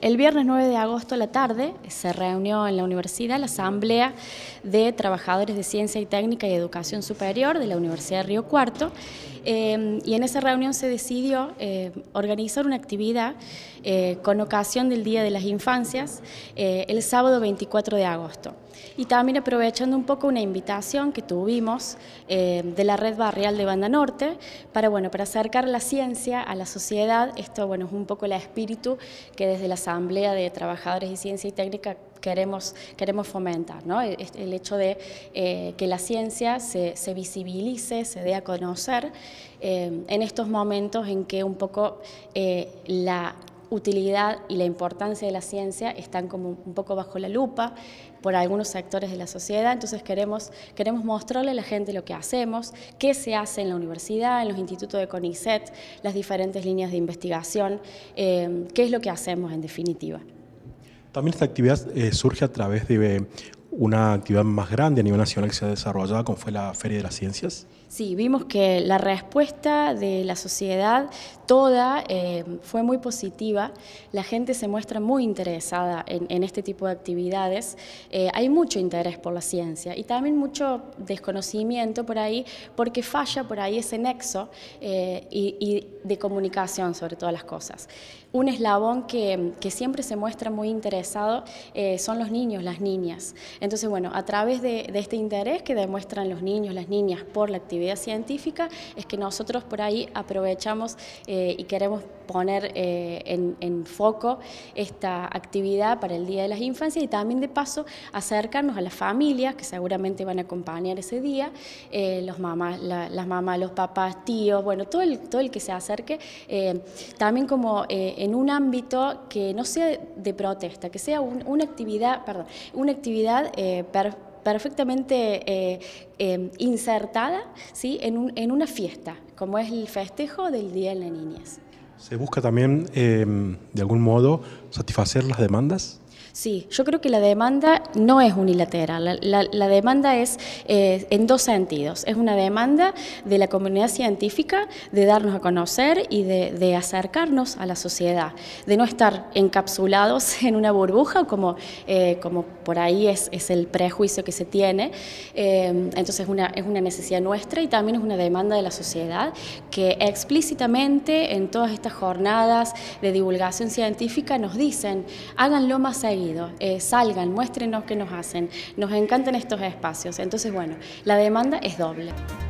El viernes 9 de agosto a la tarde se reunió en la universidad la Asamblea de Trabajadores de Ciencia y Técnica y Educación Superior de la Universidad de Río Cuarto, y en esa reunión se decidió organizar una actividad con ocasión del Día de las Infancias el sábado 24 de agosto. Y también aprovechando un poco una invitación que tuvimos de la Red Barrial de Banda Norte para acercar la ciencia a la sociedad. Esto es un poco el espíritu que desde la Asamblea de Trabajadores de Ciencia y Técnica queremos fomentar, ¿no? El hecho de que la ciencia se visibilice, se dé a conocer en estos momentos en que un poco la utilidad y la importancia de la ciencia están como un poco bajo la lupa por algunos sectores de la sociedad. Entonces queremos mostrarle a la gente lo que hacemos, qué se hace en la universidad, en los institutos de CONICET, las diferentes líneas de investigación, qué es lo que hacemos en definitiva. También esta actividad surge a través de una actividad más grande a nivel nacional que se ha desarrollado, como fue la Feria de las Ciencias. Sí, vimos que la respuesta de la sociedad toda fue muy positiva. La gente se muestra muy interesada en este tipo de actividades. Hay mucho interés por la ciencia y también mucho desconocimiento por ahí, porque falla por ahí ese nexo y de comunicación sobre todas las cosas. Un eslabón que siempre se muestra muy interesado son los niños, las niñas. Entonces, a través de este interés que demuestran los niños, las niñas por la actividad científica, es que nosotros por ahí aprovechamos y queremos poner en foco esta actividad para el Día de las Infancias y también de paso acercarnos a las familias que seguramente van a acompañar ese día, las mamás, los papás, tíos, todo el que se acerque, también como en un ámbito que no sea de protesta, que sea una actividad perfectamente insertada, ¿sí?, en una fiesta, como es el festejo del Día de la Niñez. ¿Se busca también, de algún modo, satisfacer las demandas? Sí, yo creo que la demanda no es unilateral, la demanda es en dos sentidos. Es una demanda de la comunidad científica de darnos a conocer y de acercarnos a la sociedad, de no estar encapsulados en una burbuja como por ahí es el prejuicio que se tiene. Entonces es una necesidad nuestra y también es una demanda de la sociedad que explícitamente en todas estas jornadas de divulgación científica nos dicen, háganlo más seguido. Salgan, muéstrenos qué nos hacen, nos encantan estos espacios. Entonces, la demanda es doble.